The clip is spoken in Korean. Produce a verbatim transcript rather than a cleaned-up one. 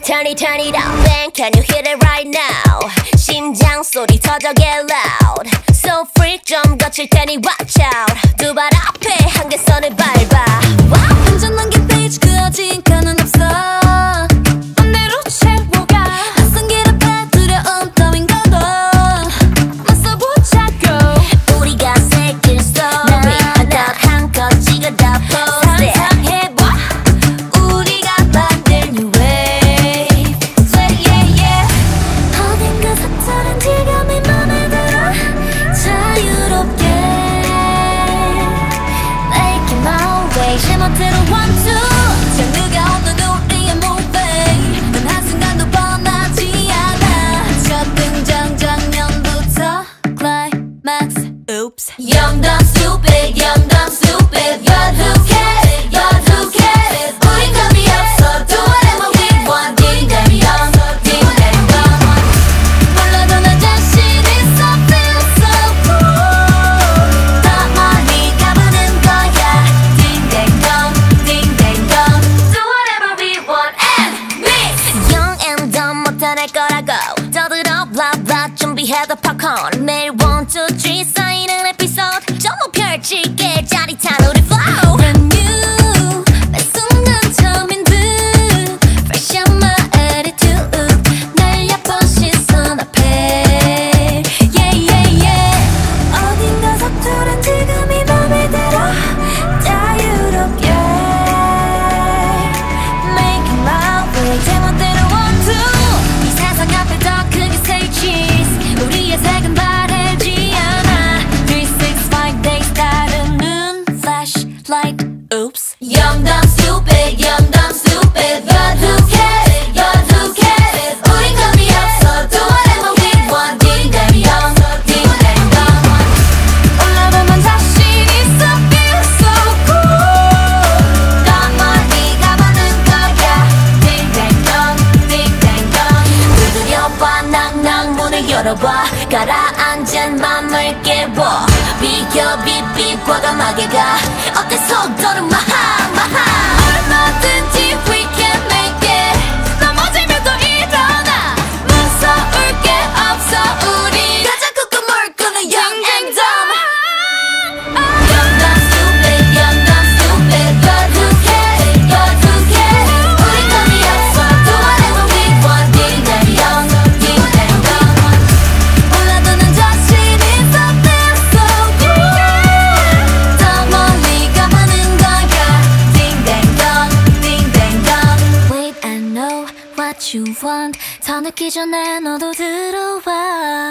Turn it, turn it up, bang, can you hit it right now? 심장 소리 터져 get loud. So freak 좀 거칠 테니 watch out. 두 발 앞에 한계선을 밟아. Wow. 완전한 게 페이지 그 어딘가는 없어. 맘대로 채워가. 낯선 길 앞에 두려움 따윈 거도 맞서보자고. 우리가 새길 story 하나 한껏 찍어다 post it. 상상해봐 우리가 만든 new wave. Sweat yeah yeah. 어딘가 색다른 질감이 맘에 들어. 자유롭게 Making my way 제멋대로 one two. 누가 없는 우리의 movie 단 한순간도 뻔하지 않아. 첫 등장 장면부터 climax. Oops. Young dumb stupid, young dumb stupid. You're who cares, you're who cares. 우린 겁이 없어. Do whatever we want. Ding damn young, ding damn young. 몰라도 나 자신 있어. Feel so cool. 더 멀리 가보는 거야. Ding damn young, ding damn young. Do whatever we want and mix. Young and dumb 못할 거라고. 더 들어 blah blah 준비해도 popcorn. 매일 one two three 쌓이는 에피소드. 전부 펼칠게 짜릿한 우리 flow. Brand new 매 순간 처음인 듯. Fresh on my attitude. 날 얕본 시선 앞에. Yeah yeah yeah. 어딘가 서투른 지금이 맘에 들어. 자유롭게 Making my way 제멋대로 one two. 이 세상 앞에 더 크게 say cheese. 우리의 색은 바래지 않아. three six five days 따르는 flashlight. Oops. Young dumb stupid, young dumb stupid. But who cares, you're who cares. 우린 겁이 없어. Do whatever we want. Ding damn young, ding damn young. 올라가면 자신 있어. Feel so cool. 더 멀리 가보는 거야. Ding damn young, ding damn young. 두드려봐 낭낭 문을 열어봐. 가라앉은 맘을 깨워. 비겨 빗빗 과감하게 가. 어때 속도는 마하 마하. 얼마든지 we can make it. 넘어지면 또 일어나. 무서울 게 없어 우리. 가장 꾹꾹 물고는 young and dumb. Young dumb stupid, young dumb stupid. But who cares, but who cares. 우린 겁이 없어. Do whatever we want. Ding damn young, ding damn young. 몰라도 난 자신 있어. Feel so good. 더 멀리 가보는 거야. Ding damn young, ding damn young. Wait I know what you want. 더 늦기 전에 너도 들어와.